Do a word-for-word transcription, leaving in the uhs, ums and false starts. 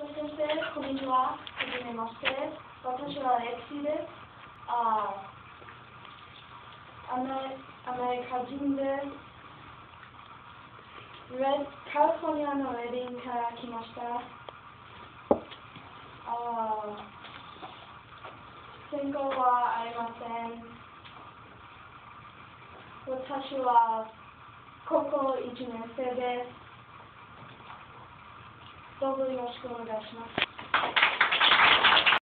そして、こんにちは。はじめまして。私はレクシです。あアメアメリカ人です。レカリフォルニアのレディンから来ました。あ専攻はありません。私は高校いちねん生です。どうぞよろしくお願いします。